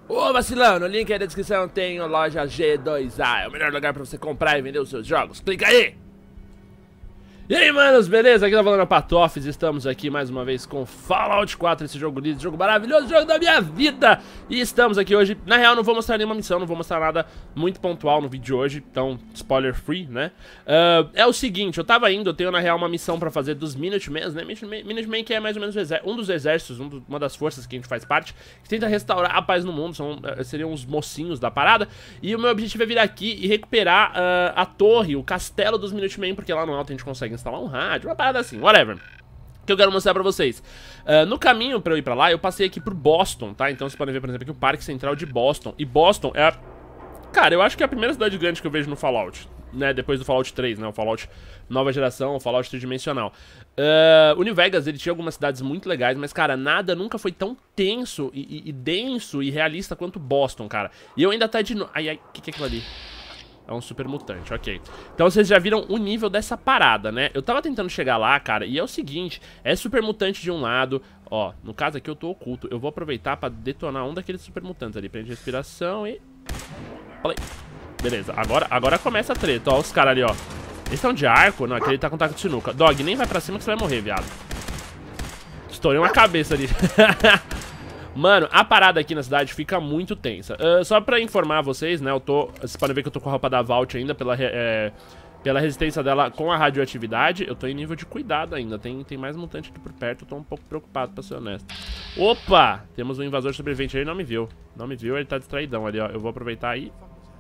Ô vacilão, no link aí da descrição tem a loja G2A. É o melhor lugar pra você comprar e vender os seus jogos. Clica aí! E aí, manos, beleza? Aqui tá falando a Patoffs. Estamos aqui mais uma vez com Fallout 4, esse jogo lindo, jogo maravilhoso, jogo da minha vida. E estamos aqui hoje, na real não vou mostrar nenhuma missão, não vou mostrar nada muito pontual no vídeo de hoje, então spoiler free, né? É o seguinte, eu tenho na real uma missão pra fazer dos Minutemen, né? Minutemen que é mais ou menos um dos exércitos, uma das forças que a gente faz parte, que tenta restaurar a paz no mundo, seriam os mocinhos da parada. E o meu objetivo é vir aqui e recuperar a torre, o castelo dos Minutemen, porque lá no alto a gente consegue instalar um rádio, uma parada assim, whatever. Que eu quero mostrar pra vocês. No caminho pra eu ir pra lá, eu passei aqui por Boston, tá? Então vocês podem ver, por exemplo, aqui o Parque Central de Boston. E Boston é a... Cara, eu acho que é a primeira cidade grande que eu vejo no Fallout, né? Depois do Fallout 3, né? O Fallout nova geração, o Fallout tridimensional. O New Vegas, ele tinha algumas cidades muito legais, mas, cara, nada nunca foi tão tenso e denso e realista quanto Boston, cara. E eu ainda tá de novo... Ai, o que é aquilo ali? É um super mutante, ok. Então vocês já viram o nível dessa parada, né? Eu tava tentando chegar lá, cara, e é o seguinte, é super mutante de um lado. Ó, no caso aqui eu tô oculto. Eu vou aproveitar pra detonar um daqueles super mutantes ali. Prende respiração e... Play. Beleza, agora começa a treta. Ó, os caras ali, ó. Eles estão de arco? Não, aquele tá com taco de sinuca. Dog, nem vai pra cima que você vai morrer, viado. Estourei uma cabeça ali. Mano, a parada aqui na cidade fica muito tensa. Só pra informar vocês, né, vocês podem ver que eu tô com a roupa da Vault ainda pela resistência dela com a radioatividade. Eu tô em nível de cuidado ainda, tem mais mutante aqui por perto, eu tô um pouco preocupado, pra ser honesto. Opa! Temos um invasor sobrevivente, ele não me viu. Não me viu, ele tá distraidão ali, ó. Eu vou aproveitar aí.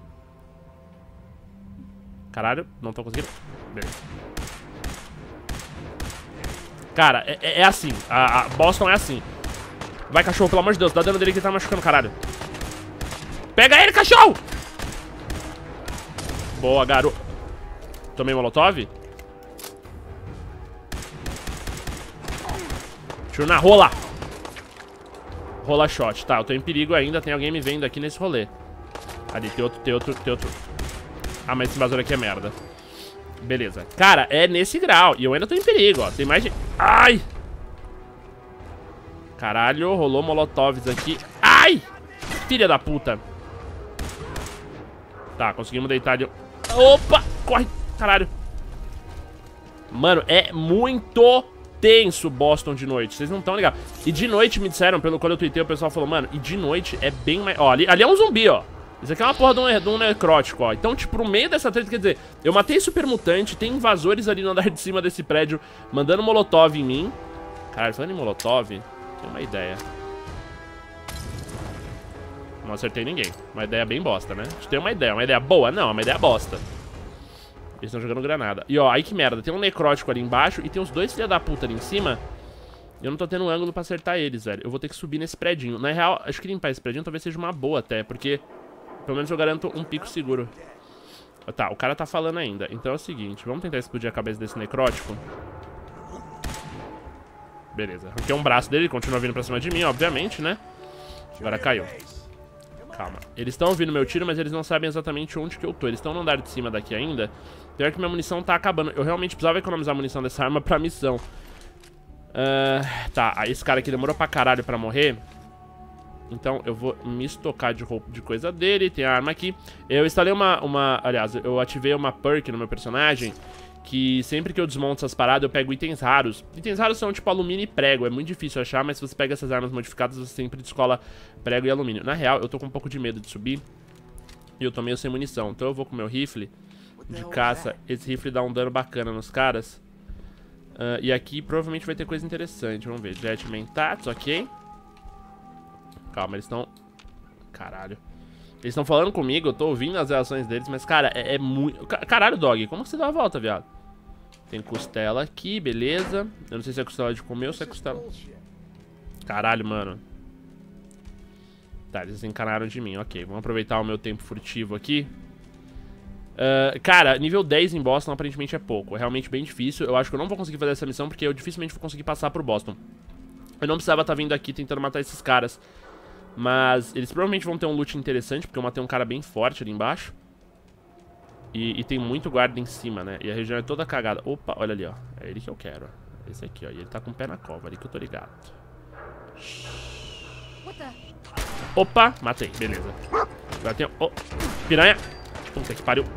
Caralho, não tô conseguindo. Beleza. Cara, é assim, a Boston é assim. Vai, cachorro, pelo amor de Deus, dá dano dele que ele tá machucando, caralho. Pega ele, cachorro! Boa, garoto. Tomei molotov. Tiro na rola. Rola shot. Tá, eu tô em perigo ainda, tem alguém me vendo aqui nesse rolê. Ali, tem outro. Ah, mas esse invasor aqui é merda. Beleza. Cara, é nesse grau. E eu ainda tô em perigo, ó. Tem mais de... Ai! Caralho, rolou molotovs aqui. Ai! Filha da puta. Tá, conseguimos deitar de... Opa! Corre! Caralho. Mano, é muito tenso Boston de noite. Vocês não estão ligados. E de noite me disseram, quando eu tuitei, o pessoal falou, mano, e de noite é bem mais... Ó, ali é um zumbi, ó. Isso aqui é uma porra de um necrótico, ó. Então, tipo, no meio dessa treta, quer dizer, eu matei super mutante, tem invasores ali no andar de cima desse prédio mandando molotov em mim. Caralho, falando em molotov... Tem uma ideia. Não acertei ninguém. Uma ideia bem bosta, né? A gente tem uma ideia boa? Não, é uma ideia bosta. Eles estão jogando granada. E ó, aí que merda, tem um necrótico ali embaixo e tem os dois filha da puta ali em cima. E eu não tô tendo um ângulo pra acertar eles, velho. Eu vou ter que subir nesse predinho. Na real, acho que limpar esse predinho talvez seja uma boa até, porque pelo menos eu garanto um pico seguro. Tá, o cara tá falando ainda. Então é o seguinte, vamos tentar explodir a cabeça desse necrótico. Beleza, arranquei um braço dele, ele continua vindo pra cima de mim, obviamente, né? Agora caiu. Calma. Eles estão ouvindo meu tiro, mas eles não sabem exatamente onde que eu tô. Eles estão no andar de cima daqui ainda. Pior que minha munição tá acabando. Eu realmente precisava economizar a munição dessa arma pra missão. Tá, esse cara aqui demorou pra caralho pra morrer. Então eu vou me estocar de roupa, de coisa dele. Tem a arma aqui. Eu instalei aliás, eu ativei uma perk no meu personagem, que sempre que eu desmonto essas paradas, eu pego itens raros. Itens raros são tipo alumínio e prego. É muito difícil achar, mas se você pega essas armas modificadas, você sempre descola prego e alumínio. Na real, eu tô com um pouco de medo de subir. E eu tô meio sem munição. Então eu vou com o meu rifle de caça. Esse rifle dá um dano bacana nos caras. E aqui provavelmente vai ter coisa interessante. Vamos ver. Jetman Tats, ok. Calma, eles estão... Caralho. Eles estão falando comigo, eu tô ouvindo as reações deles, mas, cara, é muito... Caralho, Dog, como que você dá a volta, viado? Tem costela aqui, beleza. Eu não sei se é costela de comer ou se é costela... Caralho, mano. Tá, eles encanaram de mim, ok. Vamos aproveitar o meu tempo furtivo aqui. Cara, nível 10 em Boston aparentemente é pouco. É realmente bem difícil. Eu acho que eu não vou conseguir fazer essa missão porque eu dificilmente vou conseguir passar por Boston. Eu não precisava estar vindo aqui tentando matar esses caras. Mas eles provavelmente vão ter um loot interessante, porque eu matei um cara bem forte ali embaixo. E tem muito guarda em cima, né? E a região é toda cagada. Opa, olha ali, ó. É ele que eu quero. Esse aqui, ó. E ele tá com o pé na cova, ali que eu tô ligado. Opa, matei, beleza. Agora tem... Oh, piranha. Puta que pariu.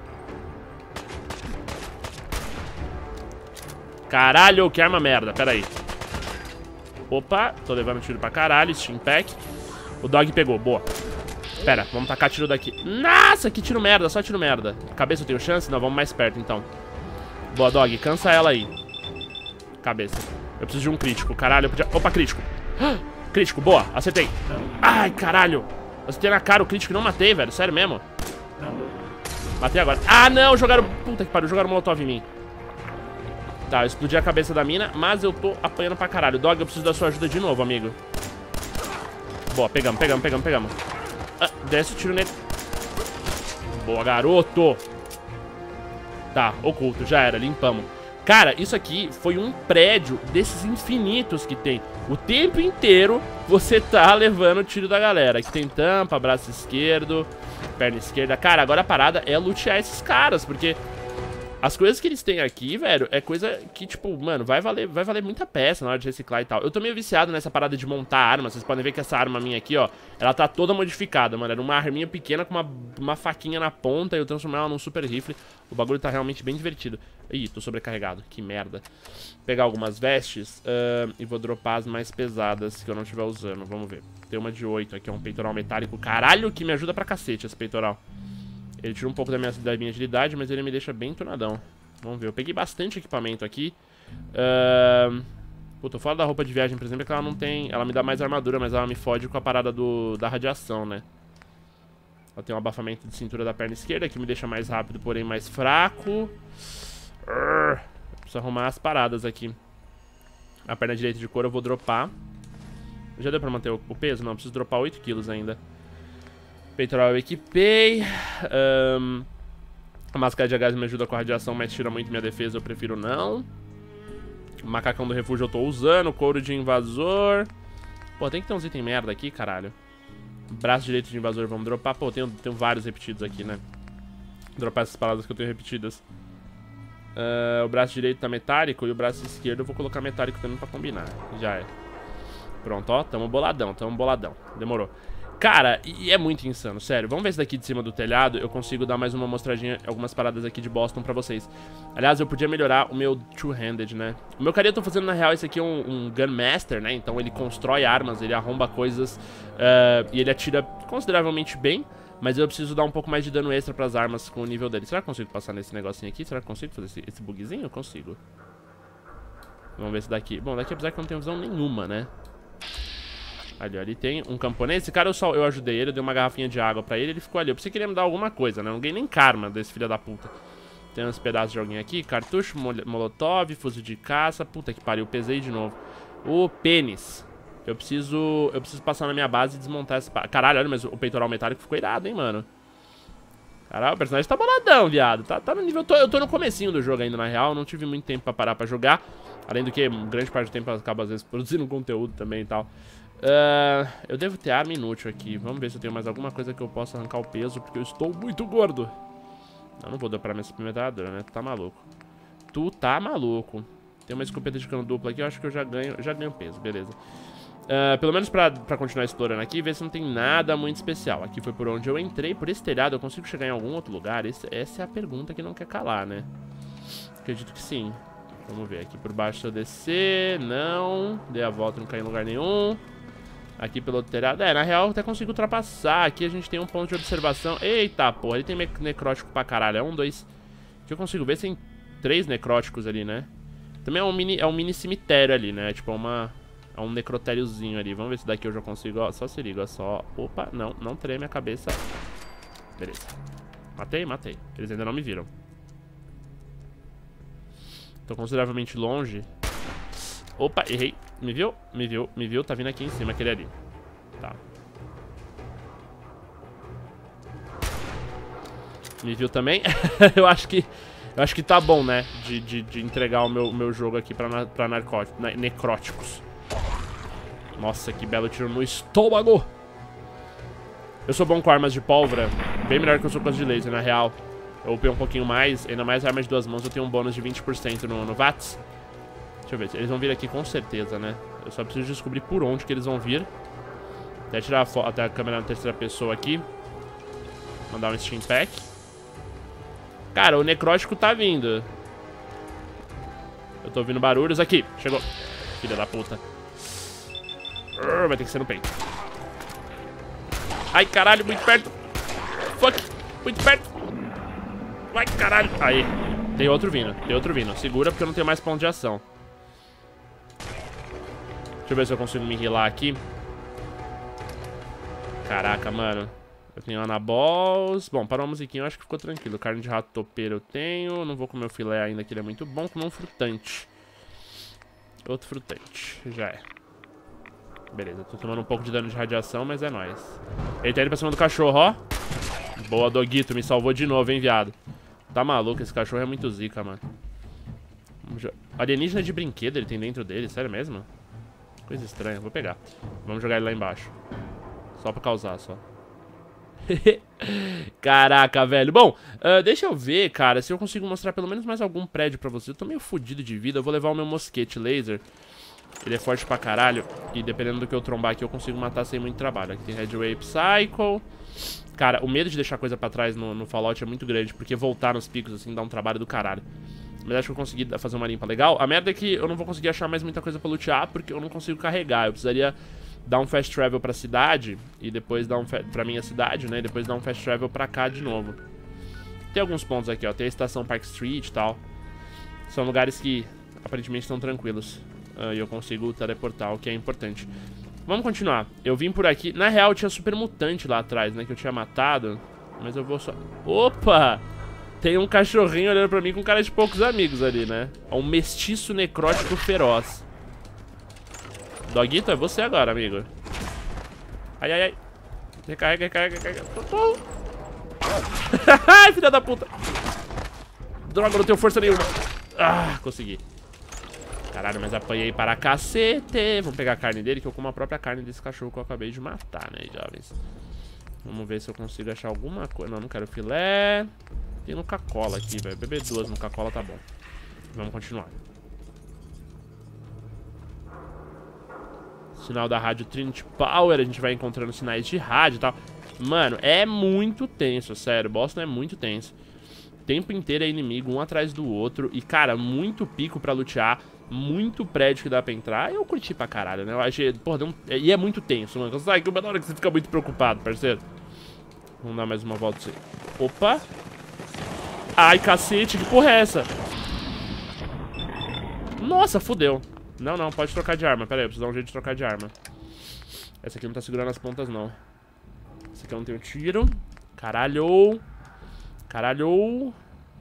Caralho, que arma merda, pera aí. Opa, tô levando tiro pra caralho, Steam Pack. O dog pegou, boa. Pera, vamos tacar tiro daqui. Nossa, que tiro merda, só tiro merda. Cabeça eu tenho chance? Não, vamos mais perto então. Boa, dog, cansa ela aí. Cabeça. Eu preciso de um crítico, caralho, eu podia... Opa, crítico. Crítico, boa, acertei. Ai, caralho. Acertei na cara o crítico e não matei, velho, sério mesmo. Matei agora. Ah, não, jogaram... Puta que pariu, jogaram molotov em mim. Tá, eu explodi a cabeça da mina, mas eu tô apanhando pra caralho. Dog, eu preciso da sua ajuda de novo, amigo. Boa, pegamos. Desce o tiro nele. Boa, garoto. Tá, oculto, já era, limpamos. Cara, isso aqui foi um prédio desses infinitos que tem. O tempo inteiro você tá levando o tiro da galera. Aqui tem tampa, braço esquerdo, perna esquerda. Cara, agora a parada é lutear esses caras, porque... As coisas que eles têm aqui, velho, é coisa que, tipo, mano, vai valer muita peça na hora de reciclar e tal. Eu tô meio viciado nessa parada de montar arma. Vocês podem ver que essa arma minha aqui, ó, ela tá toda modificada, mano. Era uma arminha pequena com uma faquinha na ponta e eu transformei ela num super rifle. O bagulho tá realmente bem divertido. Ih, tô sobrecarregado, que merda. Vou pegar algumas vestes e vou dropar as mais pesadas que eu não estiver usando. Vamos ver. Tem uma de 8 aqui, é um peitoral metálico. Caralho, que me ajuda pra cacete esse peitoral. Ele tira um pouco da minha agilidade, mas ele me deixa bem tunadão. Vamos ver, eu peguei bastante equipamento aqui. Puta, fora da roupa de viagem, por exemplo, é que ela não tem... Ela me dá mais armadura, mas ela me fode com a parada da radiação, né? Ela tem um abafamento de cintura da perna esquerda, que me deixa mais rápido, porém mais fraco. Preciso arrumar as paradas aqui. A perna direita de couro eu vou dropar. Já deu pra manter o peso? Não, preciso dropar 8 quilos ainda. Peitoral eu equipei. A máscara de gás me ajuda com a radiação, mas tira muito minha defesa, eu prefiro não. O macacão do refúgio eu tô usando. Couro de invasor. Pô, tem que ter uns itens merda aqui, caralho. Braço direito de invasor vamos dropar. Pô, tenho vários repetidos aqui, né? Dropar essas paradas que eu tenho repetidas. O braço direito tá metálico e o braço esquerdo eu vou colocar metálico também pra combinar. Já é. Pronto, ó, tamo boladão. Demorou. Cara, e é muito insano, sério. Vamos ver se daqui de cima do telhado eu consigo dar mais uma mostradinha, algumas paradas aqui de Boston pra vocês. Aliás, eu podia melhorar o meu two-handed, né? O meu carinha eu tô fazendo, na real, esse aqui é um Gunmaster, né? Então ele constrói armas, ele arromba coisas e ele atira consideravelmente bem. Mas eu preciso dar um pouco mais de dano extra pras armas com o nível dele. Será que eu consigo passar nesse negocinho aqui? Será que eu consigo fazer esse bugzinho? Eu consigo. Vamos ver se daqui... Bom, daqui apesar que eu não tenho visão nenhuma, né? Ali, ó, ali tem um camponês. Esse cara eu ajudei ele, eu dei uma garrafinha de água pra ele. Ele ficou ali, eu pensei que ele ia me dar alguma coisa, né? Eu não ganhei nem karma desse filho da puta. Tem uns pedaços de alguém aqui. Cartucho, molotov, fuzil de caça. Puta que pariu, pesei de novo. O pênis. Eu preciso passar na minha base e desmontar essa... Caralho, olha, mas o peitoral metálico ficou irado, hein, mano. Caralho, o personagem tá boladão, viado. Tá no nível... Eu tô no comecinho do jogo ainda, na real. Não tive muito tempo pra parar pra jogar. Além do que, grande parte do tempo eu acabo, às vezes, produzindo conteúdo também e tal. Eu devo ter arma inútil aqui. Vamos ver se eu tenho mais alguma coisa que eu possa arrancar o peso, porque eu estou muito gordo. Não vou dar pra minha suplementadora, né? Tu tá maluco. Tu tá maluco. Tem uma escopeta de cano dupla aqui, eu acho que eu já ganho peso, beleza. Pelo menos pra continuar explorando aqui, ver se não tem nada muito especial. Aqui foi por onde eu entrei. Por esse telhado eu consigo chegar em algum outro lugar? Essa é a pergunta que não quer calar, né? Acredito que sim. Vamos ver, aqui por baixo se eu descer. Não, dei a volta, não caí em lugar nenhum. Aqui pelo outro telhado, na real eu até consigo ultrapassar. Aqui a gente tem um ponto de observação. Eita porra, ele tem necrótico pra caralho. É 1, 2. Aqui eu consigo ver se tem 3 necróticos ali, né? Também é um mini cemitério ali, né? Tipo, é um necrotériozinho ali. Vamos ver se daqui eu já consigo, ó. Só se liga, ó, só. Opa, não treme a cabeça. Beleza. Matei. Eles ainda não me viram. Tô consideravelmente longe. Opa, errei. Me viu. Tá vindo aqui em cima, aquele ali. Tá. Me viu também. eu acho que tá bom, né? De entregar o meu jogo aqui pra necróticos. Nossa, que belo tiro no estômago. Eu sou bom com armas de pólvora. Bem melhor que eu sou com as de laser, na real. Eu upei um pouquinho mais. Ainda mais armas de 2 mãos, eu tenho um bônus de 20% no VATS. Deixa eu ver, eles vão vir aqui com certeza, né? Eu só preciso descobrir por onde que eles vão vir. Até tirar até a câmera na terceira pessoa aqui. Mandar um Steam Pack. Cara, o necrótico tá vindo. Eu tô ouvindo barulhos aqui. Chegou. Filha da puta. Vai ter que ser no peito. Ai, caralho, muito perto. Fuck, muito perto. Vai, caralho. Aí, tem outro vindo, Segura porque eu não tenho mais ponto de ação. Deixa eu ver se eu consigo me healar aqui. Caraca, mano. Eu tenho anabols. Bom, para uma musiquinha eu acho que ficou tranquilo. Carne de rato topeiro eu tenho. Não vou comer o filé ainda, que ele é muito bom. Comer um frutante. Outro frutante, já é. Beleza, tô tomando um pouco de dano de radiação, mas é nóis. Ele tá indo pra cima do cachorro, ó. Boa, Doguito, me salvou de novo, hein, viado. Tá maluco, esse cachorro é muito zica, mano. Alienígena de brinquedo ele tem dentro dele, sério mesmo? Coisa estranha, vou pegar. Vamos jogar ele lá embaixo. Só pra causar, só. Caraca, velho. Bom, deixa eu ver, cara, se eu consigo mostrar pelo menos mais algum prédio pra vocês. Eu tô meio fudido de vida, eu vou levar o meu mosquete laser. Ele é forte pra caralho. E dependendo do que eu trombar aqui, eu consigo matar sem muito trabalho. Aqui tem Headway Psycho. Cara, o medo de deixar coisa pra trás no Fallout é muito grande, porque voltar nos picos, assim, dá um trabalho do caralho. Mas acho que eu consegui fazer uma limpa legal. A merda é que eu não vou conseguir achar mais muita coisa pra lutear, porque eu não consigo carregar. Eu precisaria dar um fast travel pra cidade, e depois dar pra minha cidade, né? E depois dar um fast travel pra cá de novo. Tem alguns pontos aqui, ó. Tem a estação Park Street e tal. São lugares que aparentemente estão tranquilos. E eu consigo teleportar, o que é importante. Vamos continuar. Eu vim por aqui. Na real, tinha super mutante lá atrás, né? Que eu tinha matado. Mas eu vou só... Opa! Tem um cachorrinho olhando pra mim com cara de poucos amigos ali, né? Um mestiço necrótico feroz. Doguito, é você agora, amigo. Ai, ai, ai. Recarrega, recarrega, recarrega. Ai, filha da puta. Droga, não tenho força nenhuma. Ah, consegui. Caralho, mas apanhei para cacete. Vamos pegar a carne dele, que eu como a própria carne desse cachorro que eu acabei de matar, né, jovens? Vamos ver se eu consigo achar alguma coisa. Não, não quero filé. Tem Nuka-Cola aqui, velho. Beber duas Nuka-Cola tá bom. Vamos continuar. Sinal da rádio Trinity Power. A gente vai encontrando sinais de rádio e tal. Mano, é muito tenso, sério. Boston é muito tenso. O tempo inteiro é inimigo, um atrás do outro. E, cara, muito pico pra lutear. Muito prédio que dá pra entrar. Eu curti pra caralho, né? Eu achei, porra, e é muito tenso, mano. Sabe que uma hora que você fica muito preocupado, parceiro. Vamos dar mais uma volta pra você. Opa. Ai, cacete, que porra é essa? Nossa, fudeu. Não, não, pode trocar de arma. Pera aí, eu preciso dar um jeito de trocar de arma. Essa aqui não tá segurando as pontas, não. Essa aqui eu não tenho tiro. Caralho. Caralho.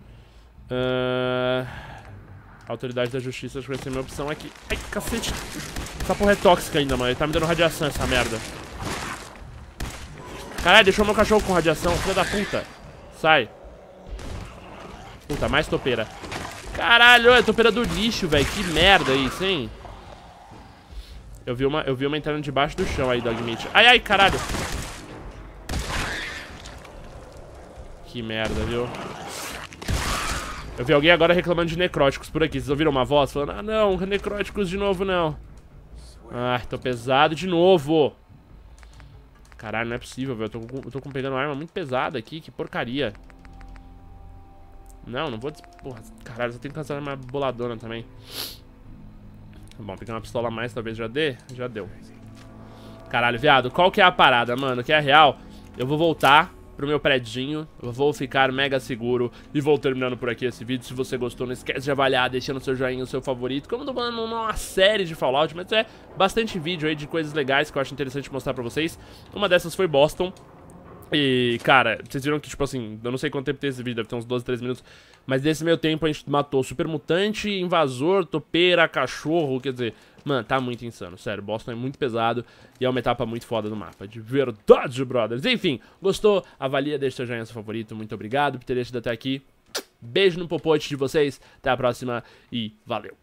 Autoridade da Justiça, acho que vai ser minha opção aqui. Ai, cacete. Essa porra é tóxica ainda, mano. Ele tá me dando radiação, essa merda. Caralho, deixou meu cachorro com radiação. Filha da puta. Sai. Puta, mais topeira. Caralho, é topeira do lixo, velho. Que merda isso, hein? Eu vi uma entrando debaixo do chão aí, Dogmeat. Ai, ai, caralho. Que merda, viu? Eu vi alguém agora reclamando de necróticos por aqui. Vocês ouviram uma voz falando: ah, não, necróticos de novo, não. Ah, tô pesado de novo. Caralho, não é possível, velho. Eu tô pegando uma arma muito pesada aqui. Que porcaria. Não, não vou... Porra, caralho, eu tenho que cansar uma boladona também. Bom, pegar uma pistola a mais talvez já dê. Já deu. Caralho, viado, qual que é a parada, mano? Que é real. Eu vou voltar pro meu predinho, eu vou ficar mega seguro e vou terminando por aqui esse vídeo. Se você gostou, não esquece de avaliar, deixando seu joinha, o seu favorito. Como eu tô falando uma série de Fallout, mas é bastante vídeo aí de coisas legais que eu acho interessante mostrar pra vocês. Uma dessas foi Boston. E, cara, vocês viram que, tipo assim, eu não sei quanto tempo tem esse vídeo, deve ter uns 12, 13 minutos. Mas nesse meio tempo a gente matou super mutante, invasor, topeira, cachorro, quer dizer... Mano, tá muito insano, sério, Boston é muito pesado e é uma etapa muito foda do mapa, de verdade, brothers. Enfim, gostou? Avalia, deixa seu joinha, seu favorito, muito obrigado por ter deixado até aqui. Beijo no popote de vocês, até a próxima e valeu.